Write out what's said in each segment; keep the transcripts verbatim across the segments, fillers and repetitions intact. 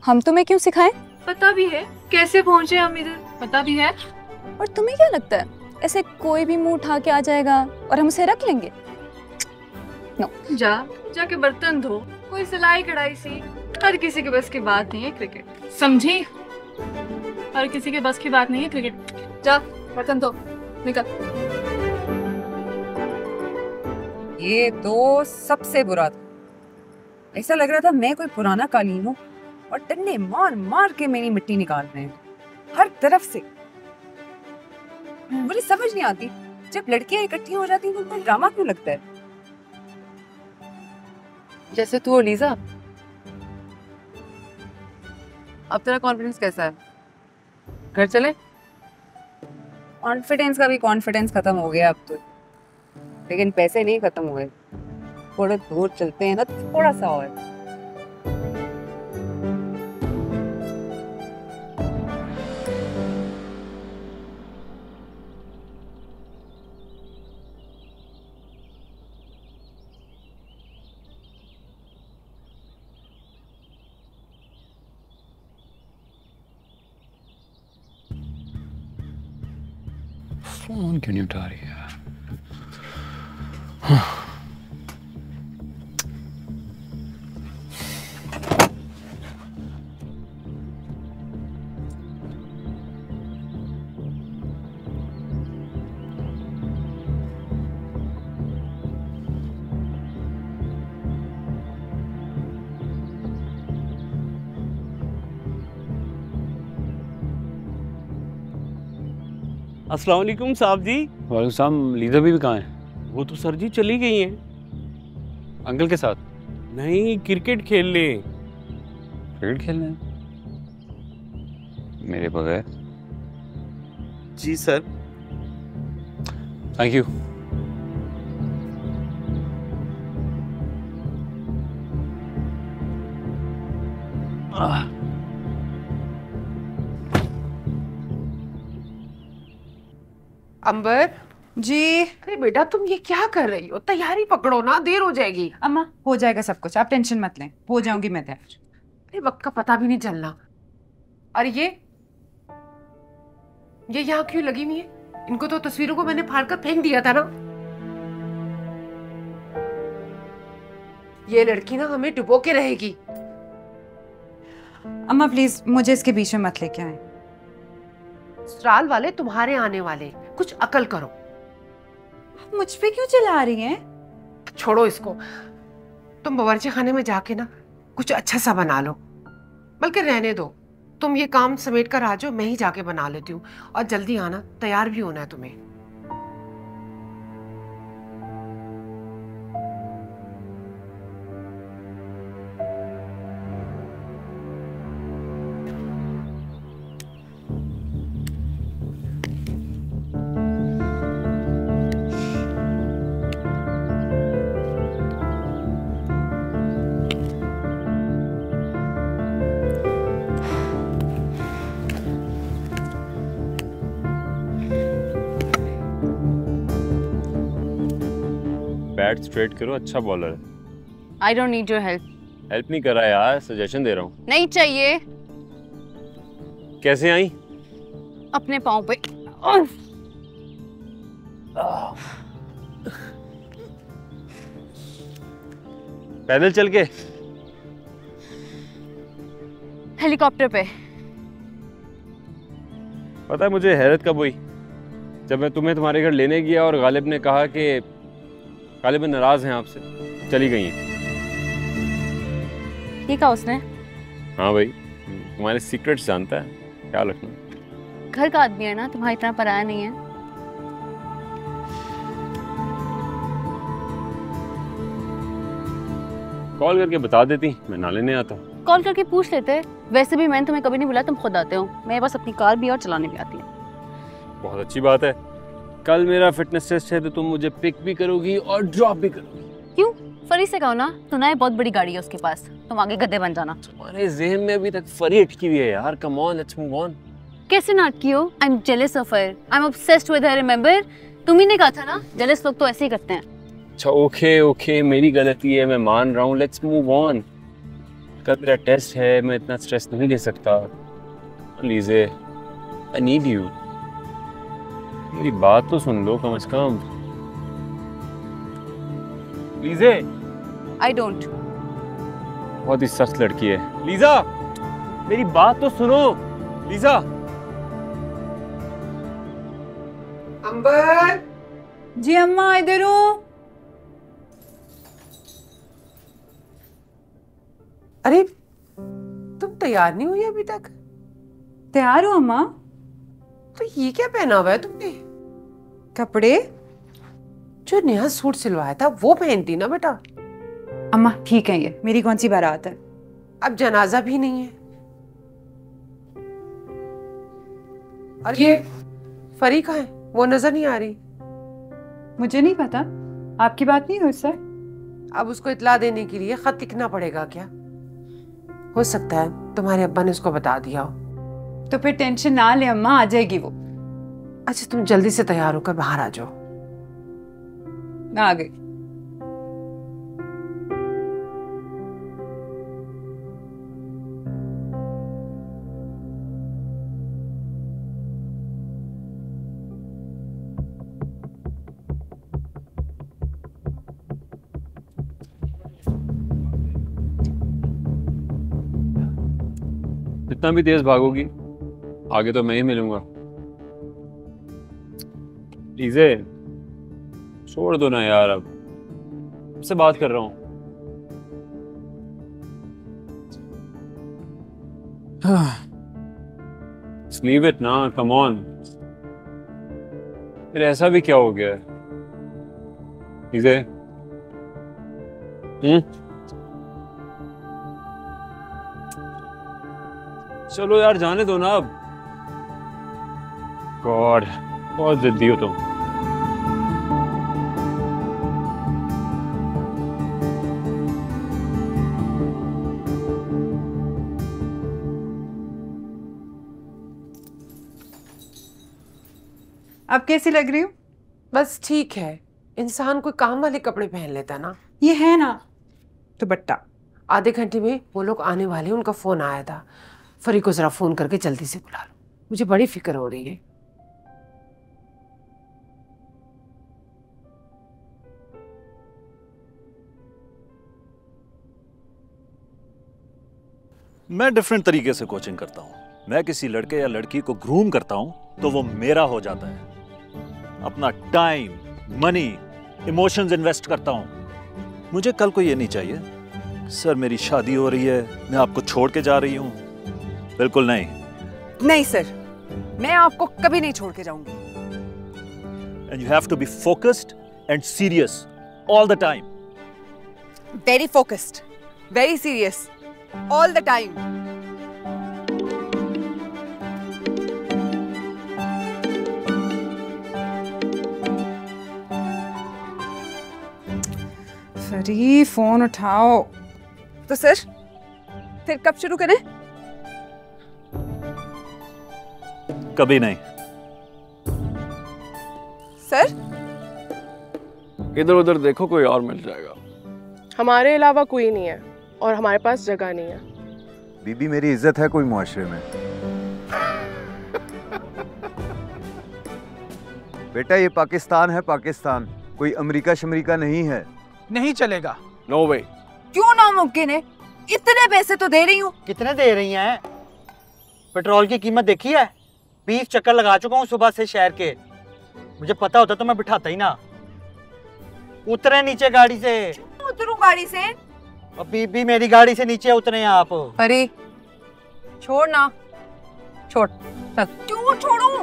हम तुम्हें क्यों सिखाएं? पता भी है कैसे पहुंचे हम इधर, पता भी है। और तुम्हें क्या लगता है ऐसे कोई भी मुंह उठा के आ जाएगा और हम उसे रख लेंगे? नो। जा जाके बर्तन धो, कोई सिलाई कढ़ाई सी। हर किसी के बस की बात नहीं है क्रिकेट, समझी? हर किसी के बस की बात नहीं है क्रिकेट। जा बर्तन धो, निकल। ये तो सबसे बुरा था। ऐसा लग रहा था मैं कोई पुराना कालीन हूँ और टन्ने मार मार के मेरी मिट्टी निकाल रहे हैं हर तरफ से। मुझे समझ नहीं आती, जब लड़कियां इकट्ठी हो जाती हैं तो उनको ड्रामा क्यों लगता है? जैसे तू और लीजा, अब तेरा कॉन्फिडेंस कैसा है? घर चले? कॉन्फिडेंस का भी कॉन्फिडेंस खत्म हो गया अब तो, लेकिन पैसे नहीं खत्म हुए। थोड़े दूर चलते हैं ना, थोड़ा सा और। फोन क्यों नहीं उठा रही है? अस्सलाम वालेकुम साहब जी। वालेकुम सलाम। लीजा भी, भी कहाँ है? वो तो सर जी चली गई हैं। अंकल के साथ? नहीं, क्रिकेट खेल ले। क्रिकेट खेलने? मेरे बगैर? जी sir. Thank you. Ambar ji. अरे बेटा तुम ये क्या कर रही हो? तैयारी पकड़ो ना, देर हो जाएगी। अम्मा हो जाएगा सब कुछ, आप टेंशन मत लें, हो जाऊंगी मैं तैयार। अरे वक्त का पता भी नहीं चलना। और ये ये यहाँ क्यों लगी हुई है? इनको तो तस्वीरों को मैंने फाड़ कर फेंक दिया था ना। ये लड़की ना हमें डुबो के रहेगी। अम्मा प्लीज मुझे इसके बीच में मत लेके आए। ससुराल वाले तुम्हारे आने वाले, कुछ अकल करो। मुझ पे क्यों चिल्ला रही हैं? छोड़ो इसको, तुम बावर्ची खाने में जाके ना कुछ अच्छा सा बना लो। बल्कि रहने दो, तुम ये काम समेट कर आ जाओ, मैं ही जाके बना लेती हूँ। और जल्दी आना, तैयार भी होना है तुम्हें। बैट स्ट्रेट करो, अच्छा बॉलर है। I don't need your help. Help नहीं कर रहा यार, सजेशन दे रहा हूँ। नहीं चाहिए। कैसे आई? अपने पाँव पे। पैदल चल के? हेलीकॉप्टर पे। पता है मुझे हैरत कब हुई? जब मैं तुम्हें तुम्हारे घर लेने गया और गालिब ने कहा कि गालिब नाराज हैं आपसे, चली गई हैं। ठीक है उसने? हाँ भाई, तुम्हारे सीक्रेट्स जानता है, ख्याल रखना। घर का आदमी है ना, तुम्हारी इतना पराया नहीं है। कॉल करके बता देती, मैं ना लेने आता हूँ। कॉल करके पूछ लेते। वैसे भी मैंने तुम्हें कभी नहीं बुलाया, तुम खुद आते हो। मेरे पास अपनी कार भी है और चलाने भी आती है। बहुत अच्छी बात है। कल मेरा फिटनेस टेस्ट है तो तुम मुझे पिक भी करोगी और ड्रॉप भी करोगी। क्यों? फरी से कहो ना, सुना है बहुत बड़ी गाड़ी है उसके पास, तुम आगे गधे बन जाना। तुम्हारे ज़हन में अभी तक फरी अटकी हुई है यार। Come on, let's move on. कैसे ना अटकी हो? I am jealous of her, I am obsessed with her. Remember, तुम ही ने कहा था ना जेलस लोग तो ऐसे ही करते हैं। अच्छा ओके ओके, मेरी गलती है, मैं मान रहा हूँ। Let's move on. कल मेरा टेस्ट है, मैं इतना स्ट्रेस नहीं ले सकता। लीजे, आई नीड यू। मेरी बात तो सुन लो कम से कम। लीजे, आई डोंट। बहुत ही सख्त लड़की है। लीजा, मेरी बात तो सुनो। लीजा। अंबर। जी अम्मा, इधर हूँ। अरे तुम तैयार नहीं हुई अभी तक? तैयार हूँ अम्मा। तो ये क्या पहना हुआ है तुमने? कपड़े जो नया सूट सिलवाया था वो पहनती ना बेटा। अम्मा ठीक है, ये मेरी कौन सी बारात है। अब जनाजा भी नहीं है। और ये फरी कहाँ है? वो नजर नहीं आ रही। मुझे नहीं पता, आपकी बात नहीं हुई उससे? अब उसको इत्ला देने के लिए खत लिखना पड़ेगा क्या? हो सकता है तुम्हारे अब्बा ने उसको बता दिया हो। तो फिर टेंशन ना ले अम्मा, आ जाएगी वो। अच्छा तुम जल्दी से तैयार होकर बाहर आ जाओ। मैं आ गई। जितना भी तेज भागोगी आगे तो मैं ही मिलूंगा। लीजे, छोड़ दो ना यार, अब से बात कर रहा हूँ। लीव इट ना, कम ऑन। फिर ऐसा भी क्या हो गया है? लीजे, हम्म चलो यार, जाने दो ना अब। गॉड, बहुत जिद्दी हो तुम। अब कैसी लग रही हूँ? बस ठीक है। इंसान कोई काम वाले कपड़े पहन लेता ना। ये है ना दुपट्टा। आधे घंटे में वो लोग आने वाले, उनका फोन आया था। फरी को जरा फोन करके जल्दी से बुला लो, मुझे बड़ी फिक्र हो रही है। मैं डिफरेंट तरीके से कोचिंग करता हूं। मैं किसी लड़के या लड़की को ग्रूम करता हूं तो वो मेरा हो जाता है। अपना टाइम, मनी, इमोशंस इन्वेस्ट करता हूं। मुझे कल को ये नहीं चाहिए सर मेरी शादी हो रही है, मैं आपको छोड़ के जा रही हूं। बिल्कुल नहीं। नहीं सर, मैं आपको कभी नहीं छोड़ के जाऊंगी। And you have to be focused and serious all the time. Very focused, very serious all the time. Fari phone उठाओ। तो सर फिर कब शुरू करें? कभी नहीं। सर इधर उधर देखो, कोई और मिल जाएगा। हमारे अलावा कोई नहीं है और हमारे पास जगह नहीं है। बीबी मेरी इज्जत है कोई मुआशरे में। बेटा ये पाकिस्तान है, पाकिस्तान, कोई अमेरिका शमरीका नहीं है। नहीं चलेगा। No way. क्यों नामुमकिन है? इतने पैसे तो दे रही हूँ। कितने दे रही हैं? पेट्रोल की कीमत देखी है? बीस चक्कर लगा चुका हूँ सुबह से शहर के। मुझे पता होता तो मैं बिठाता ही ना। उतरे नीचे गाड़ी से। उतरूं गाड़ी से? और बीबी मेरी गाड़ी से नीचे उतरे आप। अरे छोड़ ना, छोड़। क्यों छोड़ूं?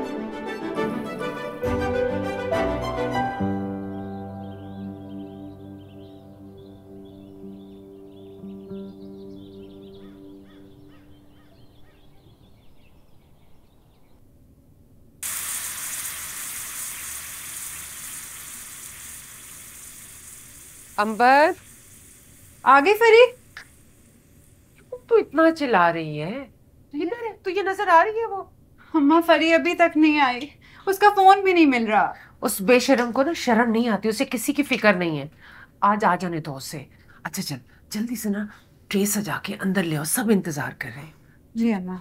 अंबर, आ गई फरी? तू इतना चिल्ला रही है? किधर है? तुझे नजर आ रही है वो? अम्मा फरी अभी तक नहीं आई, उसका फोन भी नहीं मिल रहा। उस बेशरम को ना शर्म नहीं आती, उसे किसी की फिक्र नहीं है। आज आ जाने दो उसे। अच्छा चल जल्दी से ना ट्रे सजा के अंदर ले आओ, सब इंतजार कर रहे हैं। जी अम्मा।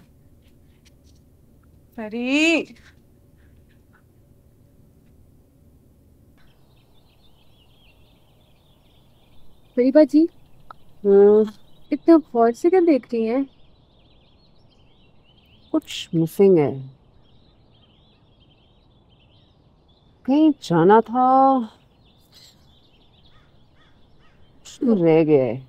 परी परी बाजी, इतना गौर से क्या देख रही हैं? कुछ मिसिंग है, कहीं जाना था, कुछ तो रह गया है,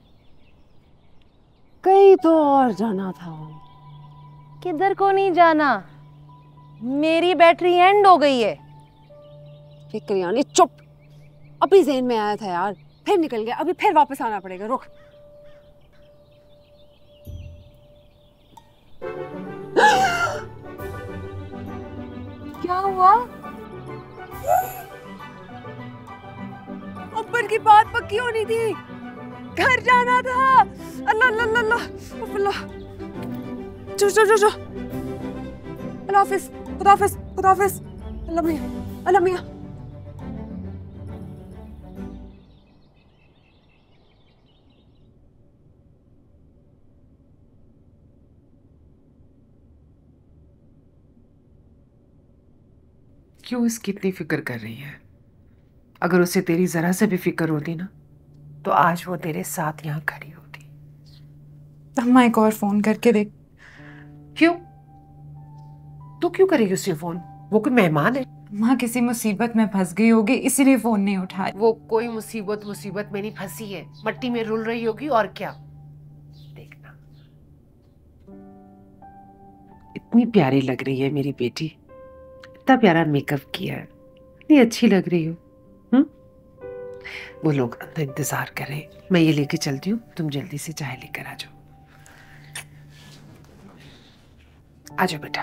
कहीं तो और जाना था। किधर को नहीं जाना, मेरी बैटरी एंड हो गई है। फिक्र यानी चुप, अभी ज़हन में आया था यार, फिर निकल गया, अभी फिर वापस आना पड़ेगा, रुक। क्या हुआ? ऊपर की बात पक्की होनी थी, घर जाना था। अल्लाह अल्लाह अल्लाह अल्लाह, चलो चलो चलो, अल्लाह हाफिज, खुदा हाफिज, खुदा हाफिज, अल्लाह मियां, अल्लाह मियां। क्यों इसकी इतनी फिक्र कर रही है? अगर उसे तेरी जरा से भी फिक्र होती ना, तो आज वो तेरे साथ यहाँ खड़ी होती। अम्मा एक और फोन करके देख। क्यों? तू क्यों करेगी उसे फोन? वो कोई मेहमान है? माँ किसी मुसीबत में फंस गई होगी, इसीलिए फोन नहीं उठाया। वो कोई मुसीबत मुसीबत में नहीं फंसी है, मट्टी में रुल रही होगी और क्या। देखना, इतनी प्यारी लग रही है मेरी बेटी, इतना प्यारा मेकअप किया है, इतनी अच्छी लग रही हो। हम्म, वो लोग अंदर इंतजार कर रहे हैं, मैं ये लेके चलती हूँ, तुम जल्दी से चाय लेकर आ जाओ। आ जाओ बेटा।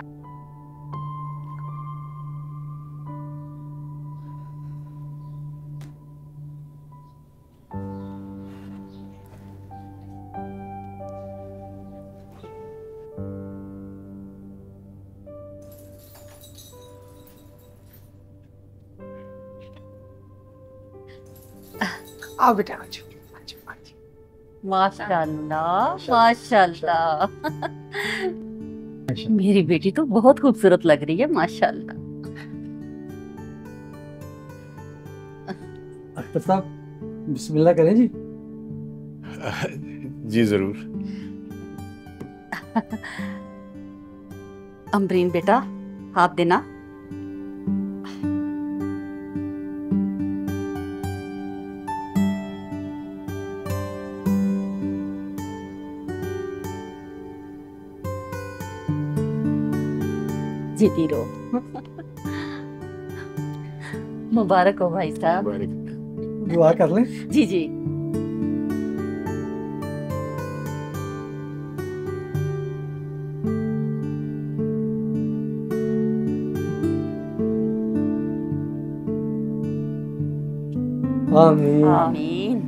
आओ बेटा, आ जाओ, आ जाओ, आ जाओ। माशाल्लाह माशाल्लाह, मेरी बेटी तो बहुत खूबसूरत लग रही है, माशाल्लाह। अख्तर साहब, बिस्मिल्लाह करें जी। जी जरूर। अमरीन बेटा, हाथ देना। जीती रहो। मुबारक हो भाई साहब। दुआ कर लें। जी जी। आमीन आमीन।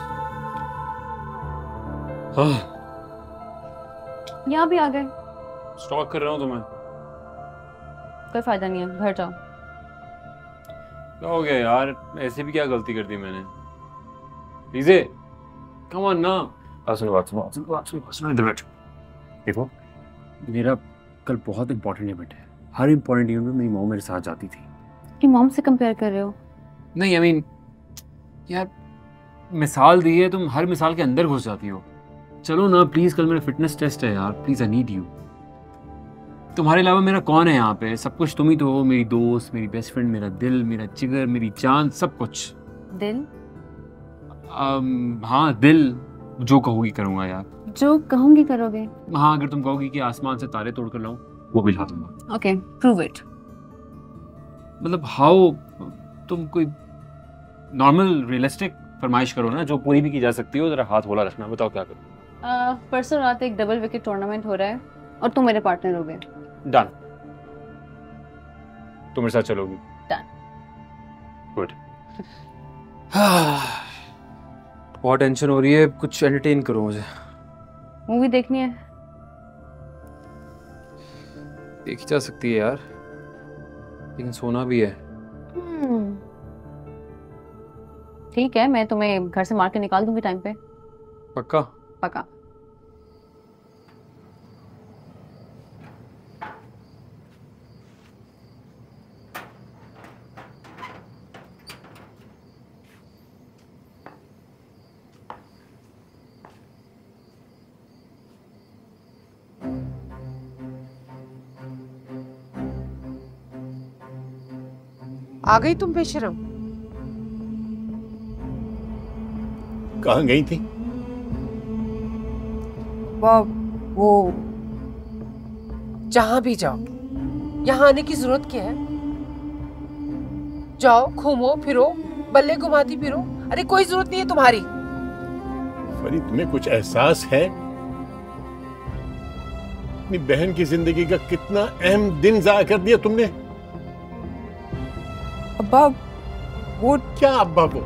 यहाँ भी आ गए। स्टॉक कर रहा हूँ तुम्हें। कोई फायदा नहीं है, घर जाओ। क्या हो गया यार, ऐसे भी क्या गलती कर दी मैंने? लीजे कम ऑन ना। सुनो बात सुनो सुनो बात सुनो सुनो इधर बैठ। देखो मेरा कल बहुत इंपॉर्टेंट इवेंट है। हर इंपॉर्टेंट इवेंट में मेरी मॉम मेरे साथ जाती थी। कि मॉम से कंपेयर कर रहे हो? नहीं आई मीन यार मिसाल दी है, तुम हर मिसाल के अंदर घुस जाती हो। चलो ना प्लीज, कल मेरा फिटनेस टेस्ट है यार, प्लीज आई नीड यू। तुम्हारे अलावा मेरा कौन है यहाँ पे? सब कुछ तुम ही तो हो, मेरी दोस्त, मेरी बेस्ट फ्रेंड, मेरा दिल, मेरा जिगर, मेरी जान, सब कुछ। दिल? um, हाँ दिल, जो कहोगी करूँगा यार। जो कहूंगी करोगे? हाँ अगर तुम कहोगी कि आसमान से तारे तोड़ कर लाऊं, वो भी ला दूंगा। Okay prove it. मतलब हाउ, तुम कोई नॉर्मल रियलिस्टिक फरमाइश करो ना, जो पूरी भी की जा सकती हो। जरा हाथ होला रखना, बताओ क्या करूं। uh, परसों रात एक डबल विकेट टूर्नामेंट हो रहा है और तुम मेरे पार्टनर हो गए। डन। तुम मेरे साथ चलोगी? डन। गुड। बहुत टेंशन हो रही है, कुछ एंटरटेन करो मुझे। मूवी देखनी है? देखी जा सकती है यार, लेकिन सोना भी है। ठीक है, मैं तुम्हें घर से मार के निकाल दूंगी टाइम पे। पक्का? पक्का। आ गई तुम बेशरम? कहाँ गई थी? वाह, वो जहां भी जाओ, यहाँ आने की जरूरत क्या है? जाओ घूमो फिरो, बल्ले घुमाती फिरो। अरे कोई जरूरत नहीं है तुम्हारी। फरी तुम्हें कुछ एहसास है? अपनी बहन की जिंदगी का कितना अहम दिन जाया कर दिया तुमने। अब्बा वो क्या अब्बा वो?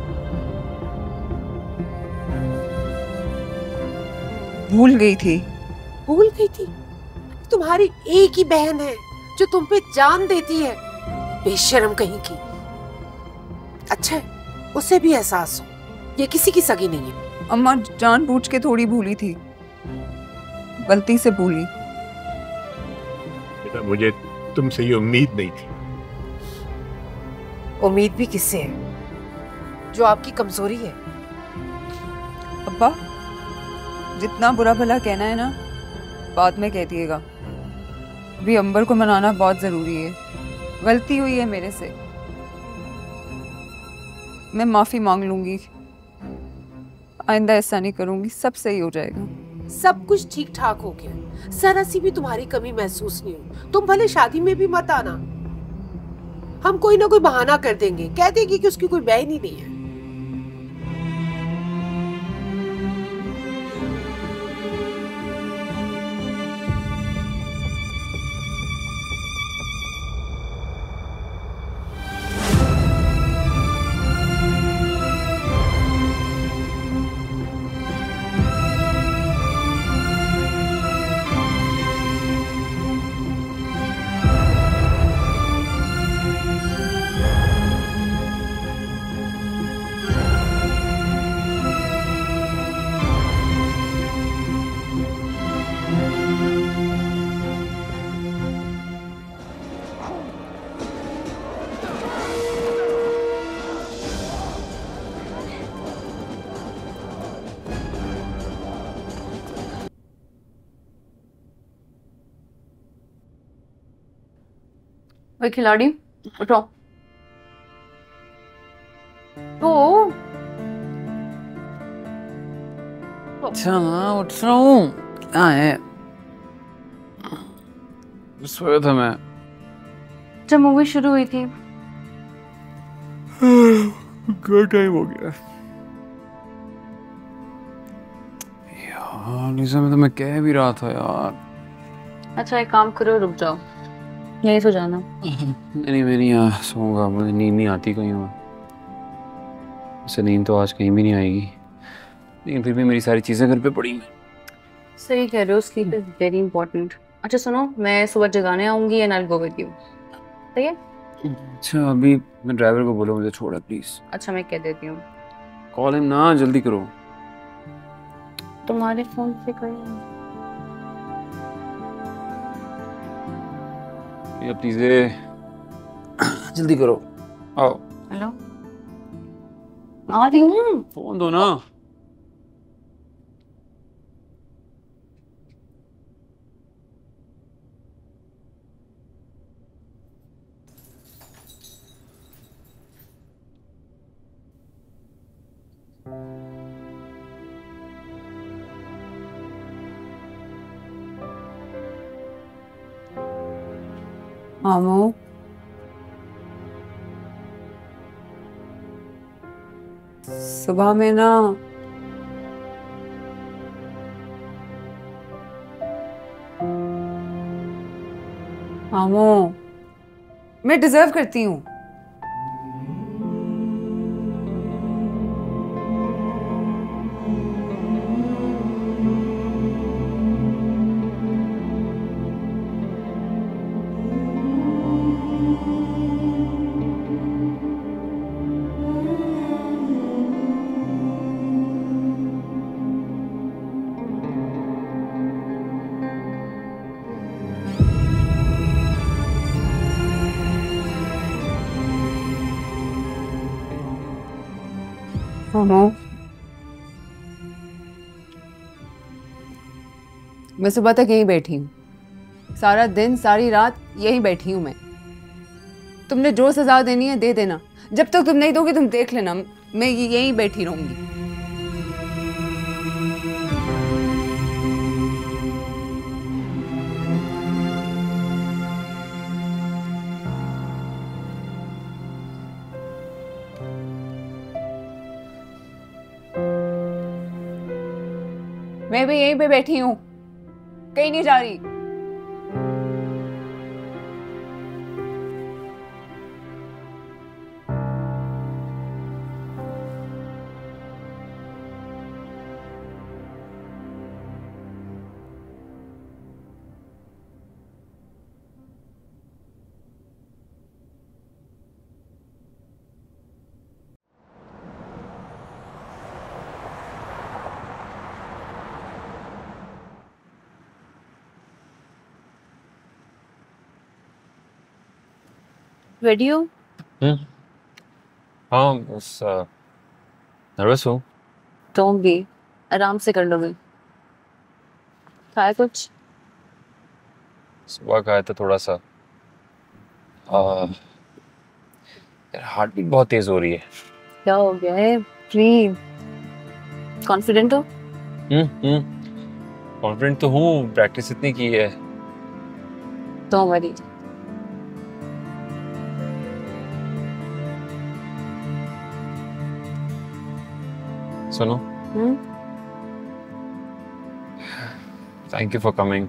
भूल गई थी। भूल गई थी? तुम्हारी एक ही बहन है जो तुम पे जान देती है, बेशर्म कहीं की। अच्छा है उसे भी एहसास हो, ये किसी की सगी नहीं है। अम्मा जानबूझ के थोड़ी भूली थी, गलती से भूली। बेटा मुझे तुमसे ये उम्मीद नहीं थी। उम्मीद भी किससे है? जो आपकी कमजोरी है। अब्बा जितना बुरा भला कहना है ना, बाद में कह दिएगा। अभी अंबर को मनाना बहुत जरूरी है। गलती हुई है मेरे से, मैं माफी मांग लूंगी। आइंदा ऐसा नहीं करूंगी, सब सही हो जाएगा। सब कुछ ठीक ठाक हो गया, जरा सी भी तुम्हारी कमी महसूस नहीं हो। तुम भले शादी में भी मत आना, हम कोई ना कोई बहाना कर देंगे, कह देंगे कि उसकी कोई बहन ही नहीं है। वे खिलाड़ी उठो। तो अच्छा उठ रहा हूँ। क्या है? सोया था मैं जब मूवी शुरू हुई थी। क्या टाइम हो गया यार। लीजा मैं तो मैं कह भी रहा था यार। अच्छा एक काम करो, रुक जाओ, यहीं सो जाना। नहीं मैं नहीं आ सोऊंगा, मुझे नींद नहीं आती कहीं और। वैसे नींद तो आज कहीं भी नहीं आएगी, लेकिन फिर भी मेरी सारी चीजें घर पे पड़ी हैं। सही कह रहे हो, स्लीप इज वेरी इंपॉर्टेंट। अच्छा सुनो, मैं सुबह जगाने आऊंगी and I will go with you, ठीक है? अच्छा अभी मैं ड्राइवर को बोलो मुझे छोड़ा प्लीज। अच्छा मैं कह देती हूँ। कॉल हिम ना, जल्दी करो। तुम्हारे फोन से करें। ये प्लीज जल्दी करो। आओ। हेलो, आ रही हूँ। फोन दो ना। मामू, सुबह में ना मामू मैं डिजर्व करती हूँ। मामू, मैं सुबह तक यहीं बैठी हूँ, सारा दिन सारी रात यहीं बैठी हूँ मैं। तुमने जो सजा देनी है दे देना, जब तक तुम नहीं दोगे तुम देख लेना, मैं यहीं बैठी रहूंगी। मैं भी यहीं पे बैठी हूँ, कहीं नहीं जा रही। रेडी हो? हम्म हाँ बस नर्वस हूँ। डोंट बी, आराम से कर लोगे। खाया कुछ? सुबह खाया था थोड़ा सा। आ, यार हार्ट बीट बहुत तेज हो रही है। क्या हो गया है? प्लीज कॉन्फिडेंट हो? हम्म हम्म कॉन्फिडेंट तो हूँ, प्रैक्टिस इतनी की है। Don't worry. सुनो, hmm thank you for coming.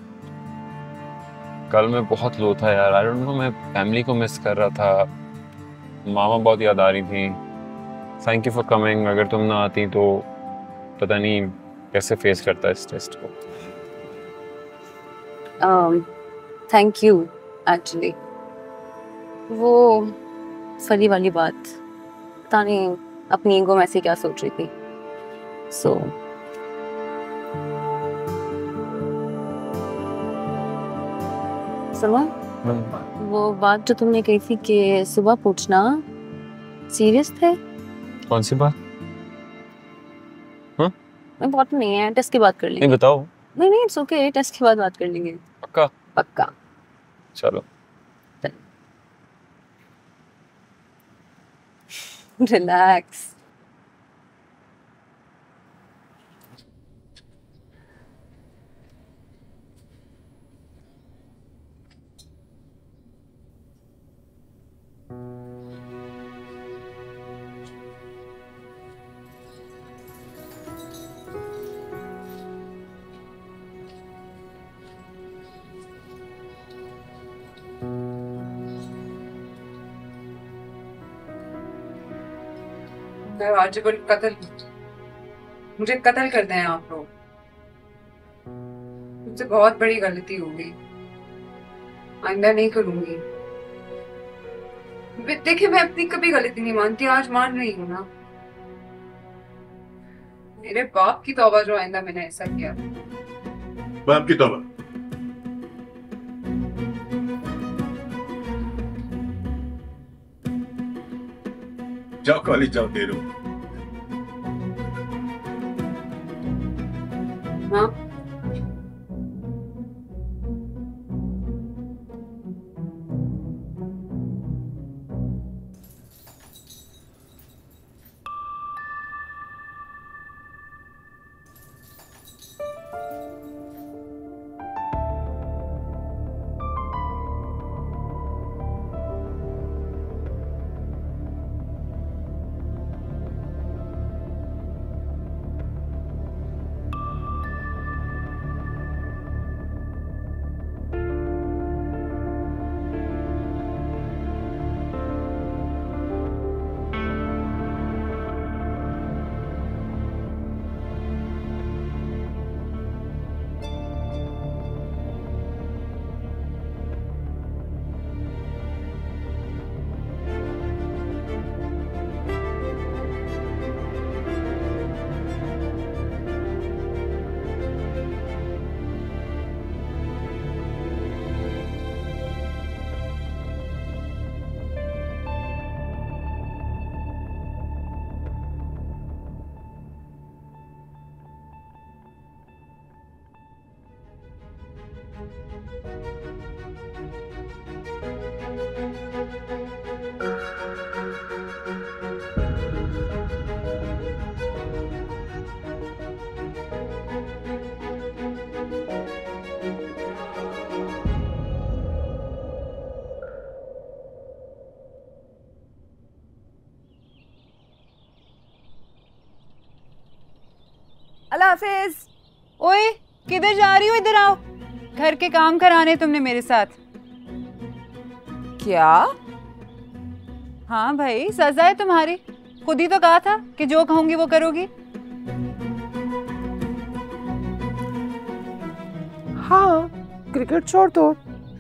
कल मैं बहुत लो था यार, आई डोंट नो, मैं फैमिली को मिस कर रहा था, मामा बहुत याद आ रही थी। Thank you for coming. अगर तुम ना आती तो पता नहीं कैसे फेस करता इस टेस्ट को। Thank you actually. वो फरी वाली बात, पता नहीं अपनी ईगो में से क्या सोच रही थी। सो so, सुनो, वो बात जो तुमने कही थी कि सुबह पूछना, सीरियस थे? कौन सी बात? हाँ? इम्पोर्टेंट नहीं है, टेस्ट के बाद कर लेंगे। नहीं बताओ। नहीं नहीं इट्स ओके, टेस्ट के बाद बात कर लेंगे। पक्का? पक्का। चलो। रिलैक्स। वाजिबुल कत्ल, मुझे कत्ल कर दें आप लोग। मुझसे बहुत बड़ी गलती हो गई, आइंदा नहीं करूंगी। देखिए मैं अपनी कभी गलती नहीं मानती, आज मान रही हूँ ना। मेरे बाप की तौबा जो आइंदा मैंने ऐसा किया। बाप की तौबा? जाओ कॉलेज जाओ, देर हो। हाँ अल्लाह हाफिज। ओए किधर जा रही हो? इधर आओ, घर के काम कराने तुमने मेरे साथ। क्या? हाँ भाई, सजा है तुम्हारी। खुद ही तो कहा था कि जो कहूंगी वो करोगी। हाँ, क्रिकेट छोड़ दो।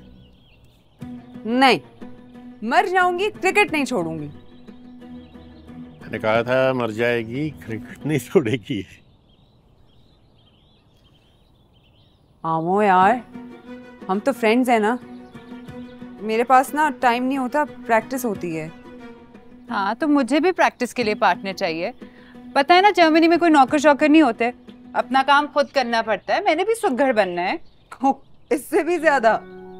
नहीं, मर जाऊंगी, क्रिकेट नहीं छोड़ूंगी। मैंने कहा था मर जाएगी, क्रिकेट नहीं छोड़ेगी। आमो यार, हम तो फ्रेंड्स हैं ना। मेरे पास ना टाइम नहीं होता, प्रैक्टिस होती है। हाँ, तो मुझे भी प्रैक्टिस के लिए पार्टनर चाहिए। पता है ना, जर्मनी में कोई नौकर शौकर नहीं होते, अपना काम खुद करना पड़ता है। मैंने भी सुघड़ बनना है। इससे भी ज्यादा।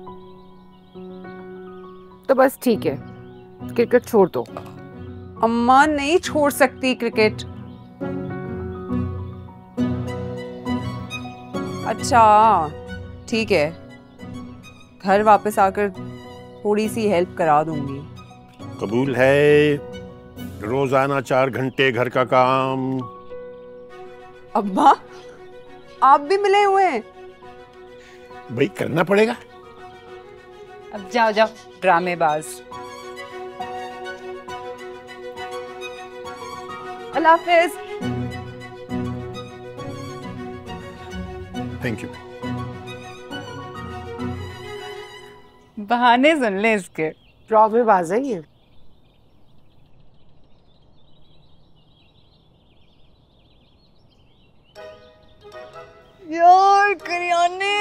तो बस ठीक है, क्रिकेट छोड़ दो। अम्मा नहीं छोड़ सकती क्रिकेट। अच्छा ठीक है, घर वापस आकर थोड़ी सी हेल्प करा दूंगी। कबूल है। रोजाना चार घंटे घर का काम। अब्बा, आप भी मिले हुए हैं? भाई करना पड़ेगा। अब जाओ जाओ ड्रामेबाज। अल्लाह हाफिज। Thank you. बहाने सुन ले इसके। ड्रामेबाज है ये। यार करियाने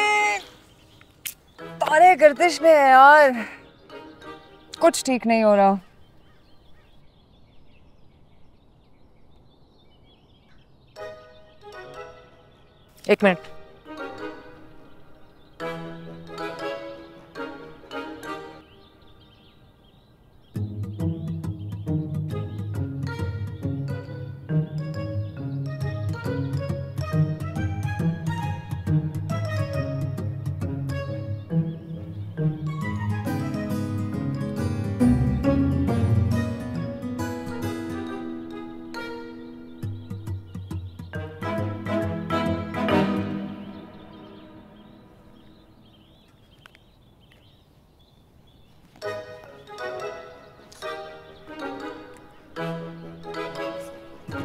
तारे गर्दिश में है यार, कुछ ठीक नहीं हो रहा। एक मिनट।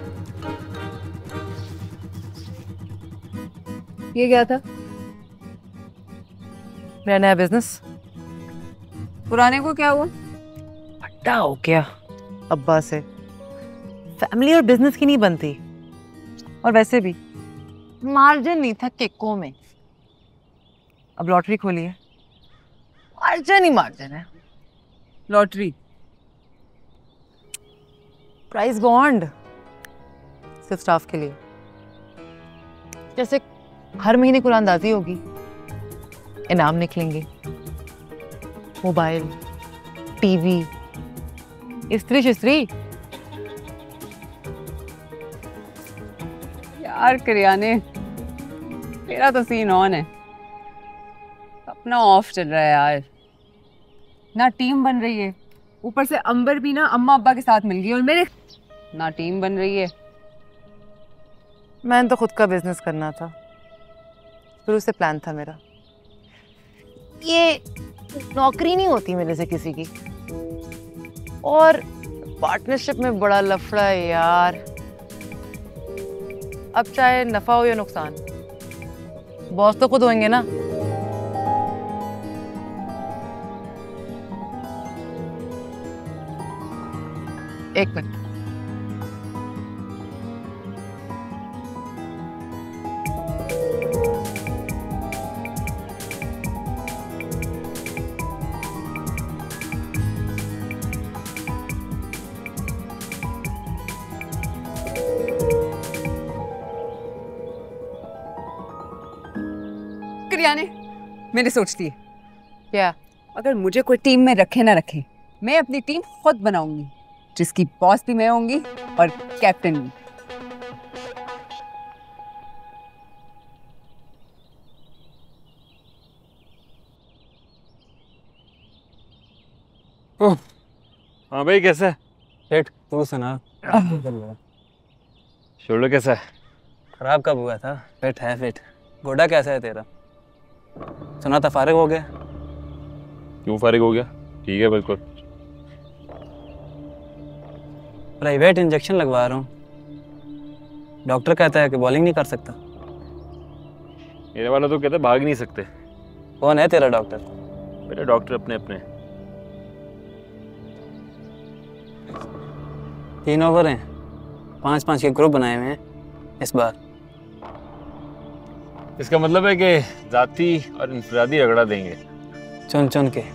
ये क्या था? मेरा नया बिजनेस। पुराने को क्या हुआ? फट्टा हो गया अब्बा से। फैमिली और बिजनेस की नहीं बनती, और वैसे भी मार्जिन नहीं था केकों में। अब लॉटरी खोली है, मार्जिन ही मार्जिन है। लॉटरी, प्राइस बॉन्ड सिर्फ स्टाफ के लिए। जैसे हर महीने कुरानदाजी होगी, इनाम निकलेंगे, मोबाइल, टीवी, इस्त्री शिस्त्री। यार करियाने, मेरा तो सीन ऑन है, अपना ऑफ चल रहा है यार। ना टीम बन रही है, ऊपर से अंबर भी ना अम्मा अब्बा के साथ मिल गई, और मेरे ना टीम बन रही है। मैंने तो खुद का बिजनेस करना था, शुरू से प्लान था मेरा। ये नौकरी नहीं होती मेरे से किसी की, और पार्टनरशिप में बड़ा लफड़ा है यार। अब चाहे नफा हो या नुकसान, बॉस तो खुद होंगे ना। एक मिनट, करियाने, मैंने सोचती है क्या, अगर मुझे कोई टीम में रखे ना रखे, मैं अपनी टीम खुद बनाऊंगी, जिसकी बॉस भी मैं होंगी और कैप्टन भी। ओह, हाँ भाई कैसा है? सेठ तू सुना। शोल्डर कैसा है? खराब कब हुआ था? फिट है फिट। गोडा कैसा है तेरा? सुना था फारिग हो गया। क्यों फारिग हो गया? ठीक है बिल्कुल। प्राइवेट इंजेक्शन लगवा रहा हूँ, डॉक्टर कहता है कि बॉलिंग नहीं कर सकता। मेरे वाला तो कहता है भाग नहीं सकते। कौन है तेरा डॉक्टर? मेरे डॉक्टर अपने अपने। तीन ओवर हैं, पांच पांच के ग्रुप बनाए हुए हैं इस बार। इसका मतलब है कि जाती और इंफरादी रगड़ा देंगे, चुन चुन के।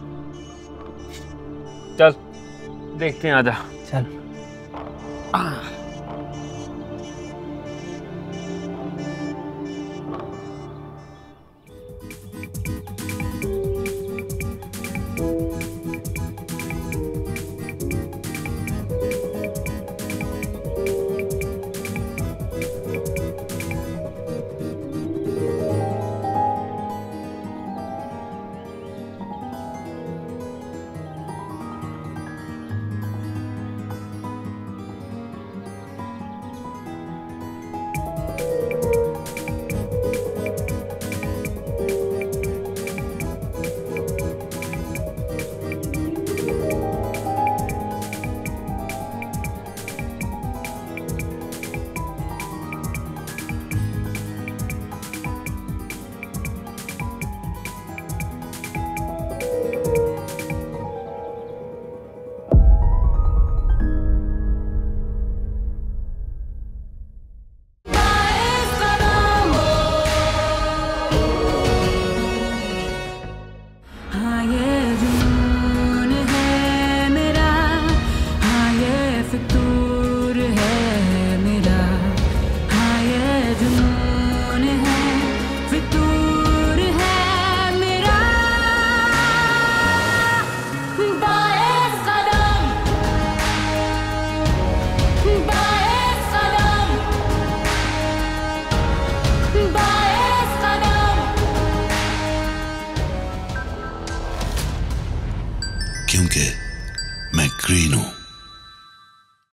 चल देखते हैं, आजा। चल। क्योंकि मैं ग्रीन हूं।